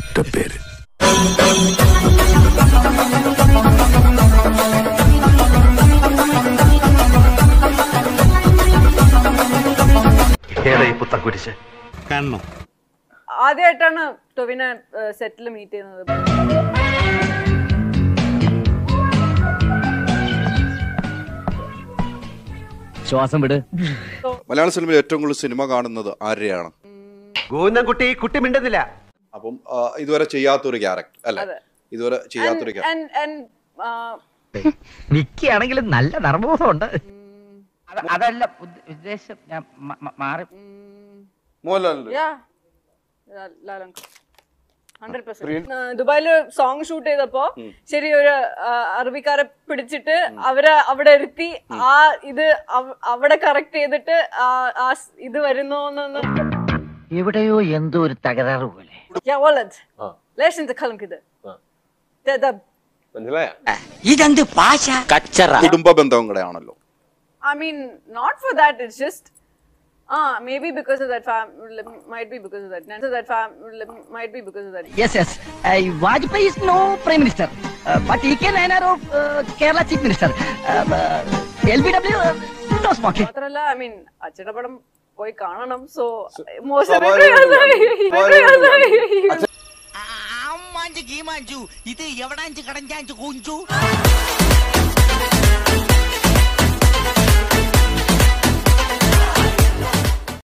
ഒറ്റ പേര്. ആദ്യമായിട്ടാണ് ടൊവിനെ സെറ്റിൽ മീറ്റ് ചെയ്യുന്നത്. ശ്വാസം വിട്. മലയാള സിനിമയിൽ ഏറ്റവും കൂടുതൽ സിനിമ കാണുന്നത് ആരെയാണ്? കുട്ടി മിണ്ടുന്നില്ല. അപ്പം ഇതുവരെ ചെയ്യാത്തൊരു ക്യാരക്ടർ അല്ലെ? ഇതുവരെ ചെയ്യാത്തൊരു മിക്കാണെങ്കിലും നല്ല നർമ്മബോധമുണ്ട്. അതല്ല ഉദ്ദേശം, ഞാൻ മാറി. ദുബായില് സോങ് ഷൂട്ട് ചെയ്തപ്പോ ശരി ഒരു അറബിക്കാരെ പിടിച്ചിട്ട് അവരെ അവിടെ ഇരുത്തി ആ ഇത് അവിടെ കറക്റ്റ് ചെയ്തിട്ട് ആ ഇത് വരുന്നോന്ന് എവിടെയോ എന്തോ ഒരു തകരാറ് പോലെ. ഇതെന്ത് ഭാഷ? കുടുംബ ബന്ധവും കൂടെ ആണല്ലോ. I mean, not for that. It's just, maybe because of that might be because of that. Might be because of that. Yes. Vajpayee is no prime minister, but he can of Kerala chief minister. LBW no smoking. Matralla, I mean, achada padam poi kaananam, so most of it. അമ്മാഞ്ചു ഗീമാഞ്ചു ഇത് എവിടാഞ്ചു കടഞ്ചാഞ്ചു കൂഞ്ചു.